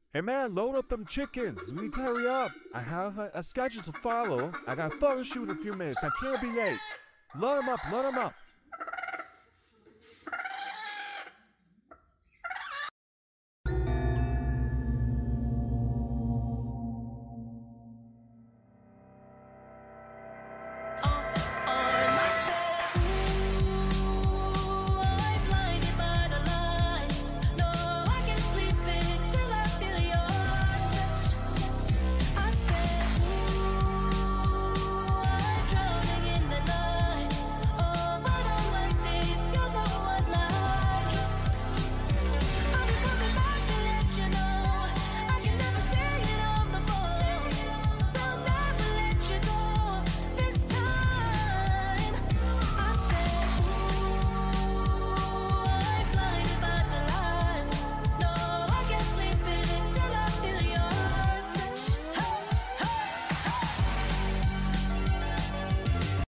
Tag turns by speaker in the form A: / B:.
A: Hey man, load up them chickens. We need to hurry up. I have a schedule to follow. I got a photo shoot in a few minutes. I can't be late. Load them up, load them up.